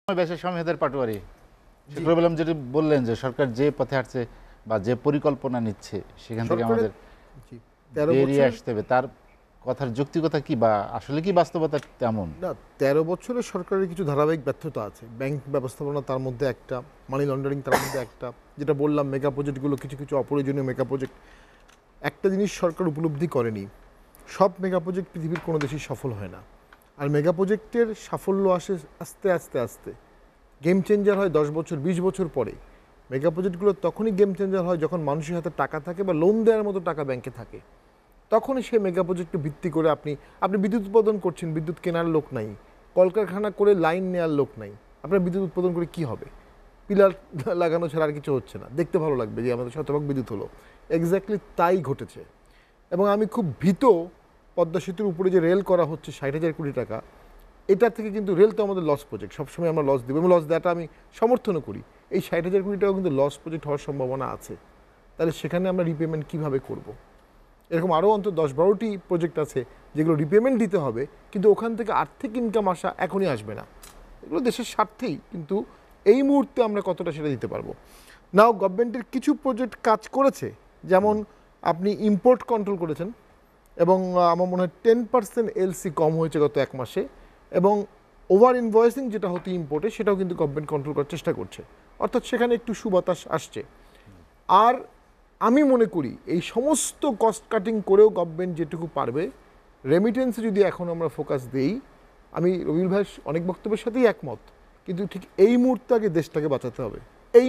বেশের সমীহেদের পাটোয়ারি শুক্র বললাম যেটা বললেন যে সরকার যে পথে হাঁটছে বা যে পরিকল্পনা নিচ্ছে সেখান থেকে আমাদের বেরিয়ে আসতে হবে, তার কথার যৌক্তিকতা কি বা আসলে কি বাস্তবতা তেমন? না, 13 বছরের সরকারের কিছু ধারাবাহিক ব্যর্থতা আছে। ব্যাংক ব্যবস্থাপনা তার মধ্যে একটা, মানি লন্ডারিং তার মধ্যে একটা, যেটা বললাম মেগা প্রজেক্টগুলো কিছু কিছু অপ্রয়োজনীয় মেগা প্রজেক্ট। একটা জিনিস সরকার উপলব্ধি করেনি, সব মেগা প্রজেক্ট পৃথিবীর কোনো দেশেই সফল হয় না। আর মেগা প্রজেক্টের সাফল্য আসে আস্তে আস্তে আস্তে, গেম চেঞ্জার হয় 10 বছর 20 বছর পরে। মেগা প্রজেক্টগুলো তখনই গেম চেঞ্জার হয় যখন মানুষের হাতে টাকা থাকে বা লোন দেওয়ার মতো টাকা ব্যাংকে থাকে। তখনই সেই মেগা প্রজেক্টকে ভিত্তি করে আপনি বিদ্যুৎ উৎপাদন করছেন, বিদ্যুৎ কেনার লোক নাই, কলকারখানা করে লাইন নেওয়ার লোক নাই, আপনার বিদ্যুৎ উৎপাদন করে কি হবে? পিলার লাগানো ছাড়া আর কিছু হচ্ছে না, দেখতে ভালো লাগবে যে আমাদের শতভাগ বিদ্যুৎ হলো। এক্স্যাক্টলি তাই ঘটেছে। এবং আমি খুব ভীত, পদ্মা সেতুর উপরে যে রেল করা হচ্ছে 60,000 কোটি টাকা, এটা থেকে কিন্তু রেল তো আমাদের লস প্রজেক্ট, সবসময় আমরা লস দেবো এবং লস দেওয়াটা আমি সমর্থনও করি। এই 60,000 কোটি টাকা কিন্তু লস প্রজেক্ট হওয়ার সম্ভাবনা আছে। তাহলে সেখানে আমরা রিপেমেন্ট কীভাবে করব? এরকম আরও অন্তত 10-12টি প্রজেক্ট আছে যেগুলো রিপেমেন্ট দিতে হবে, কিন্তু ওখান থেকে আর্থিক ইনকাম আসা এখনই আসবে না। এগুলো দেশের স্বার্থেই, কিন্তু এই মুহূর্তে আমরা কতটা সেটা দিতে পারবো। নাও গভর্নমেন্টের কিছু প্রজেক্ট কাজ করেছে, যেমন আপনি ইম্পোর্ট কন্ট্রোল করেছেন এবং আমার মনে হয় 10% এলসি কম হয়েছে গত 1 মাসে, এবং ওভার ইনভয়েসিং যেটা হতো ইম্পোর্টে সেটাও কিন্তু গভর্নমেন্ট কন্ট্রোল করার চেষ্টা করছে, অর্থাৎ সেখানে একটু সুবাতাস আসছে। আর আমি মনে করি এই সমস্ত কস্ট কাটিং করেও গভর্নমেন্ট যেটুকু পারবে, রেমিটেন্সে যদি এখন আমরা ফোকাস দেই, আমি রবিউল ভাইয়ের অনেক বক্তব্যের সাথেই একমত, কিন্তু ঠিক এই মুহূর্তে আগে দেশটাকে বাঁচাতে হবে।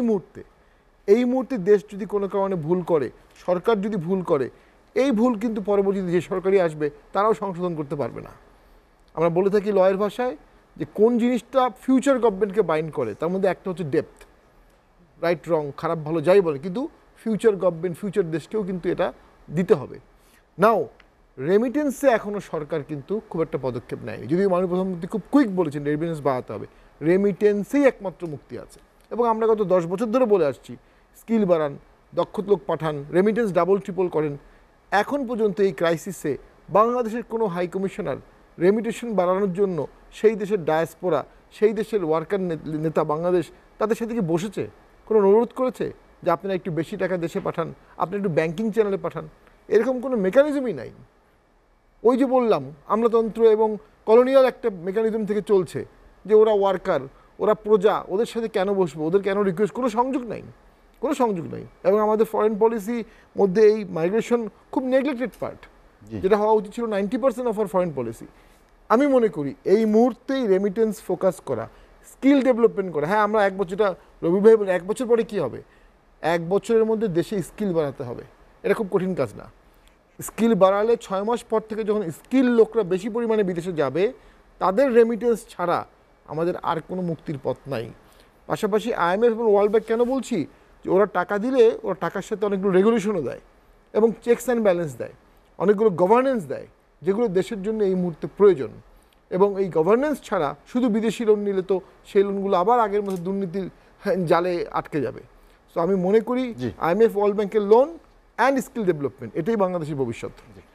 এই মুহূর্তে দেশ যদি কোনো কারণে ভুল করে, সরকার যদি ভুল করে, এই ভুল কিন্তু পরবর্তীতে যে সরকারই আসবে তারাও সংশোধন করতে পারবে না। আমরা বলে থাকি লয়ের ভাষায় যে কোন জিনিসটা ফিউচার গভর্নমেন্টকে বাইন্ড করে, তার মধ্যে একটা হচ্ছে ডেপথ, রাইট রং খারাপ ভালো যাই বলে, কিন্তু ফিউচার গভর্নমেন্ট ফিউচার দেশকেও কিন্তু এটা দিতে হবে। নাও রেমিটেন্সে এখনও সরকার কিন্তু খুব একটা পদক্ষেপ নেয়নি, যদিও মাননীয় প্রধানমন্ত্রী খুব কুইক বলেছেন রেমিটেন্স বাড়াতে হবে। রেমিটেন্সেই একমাত্র মুক্তি আছে, এবং আমরা গত 10 বছর ধরে বলে আসছি স্কিল বাড়ান, দক্ষ লোক পাঠান, রেমিটেন্স ডাবল ট্রিপল করেন। এখন পর্যন্ত এই ক্রাইসিসে বাংলাদেশের কোনো হাই কমিশনার রেমিটেশন বাড়ানোর জন্য সেই দেশের ডায়াসপোরা, সেই দেশের ওয়ার্কার নেতা বাংলাদেশ, তাদের সাথে কি বসেছে, কোনো অনুরোধ করেছে যে আপনারা একটু বেশি টাকা দেশে পাঠান, আপনি একটু ব্যাংকিং চ্যানেলে পাঠান? এরকম কোনো মেকানিজমই নাই। ওই যে বললাম আমলাতন্ত্র এবং কলোনিয়াল একটা মেকানিজম থেকে চলছে যে ওরা ওয়ার্কার, ওরা প্রজা, ওদের সাথে কেন বসবো, ওদের কেন রিকোয়েস্ট, কোনো সংযোগ নাই। এবং আমাদের ফরেন পলিসি মধ্যে এই মাইগ্রেশন খুব নেগলেক্টেড পার্ট, যেটা হওয়া উচিত ছিল 90% অফ আর ফরেন পলিসি। আমি মনে করি এই মুহূর্তেই রেমিটেন্স ফোকাস করা, স্কিল ডেভেলপমেন্ট করা। হ্যাঁ, আমরা 1 বছরটা রবি ভাই বলে 1 বছর পরে কী হবে? 1 বছরের মধ্যে দেশে স্কিল বাড়াতে হবে, এটা খুব কঠিন কাজ না। স্কিল বাড়ালে 6 মাস পর থেকে যখন স্কিল লোকরা বেশি পরিমাণে বিদেশে যাবে, তাদের রেমিটেন্স ছাড়া আমাদের আর কোনো মুক্তির পথ নাই। পাশাপাশি IMF এবং ওয়ার্ল্ড ব্যাংক কেন বলছি যে ওরা টাকা দিলে ওরা টাকার সাথে অনেকগুলো রেগুলেশনও দেয় এবং চেকস অ্যান্ড ব্যালেন্স দেয়, অনেকগুলো গভর্নেন্স দেয়, যেগুলো দেশের জন্য এই মুহূর্তে প্রয়োজন। এবং এই গভর্নেন্স ছাড়া শুধু বিদেশি লোন নিলে তো সেই লোনগুলো আবার আগের মতো দুর্নীতির জালে আটকে যাবে। সো আমি মনে করি IMF ওয়ার্ল্ড ব্যাংকের লোন অ্যান্ড স্কিল ডেভেলপমেন্ট, এটাই বাংলাদেশের ভবিষ্যৎ।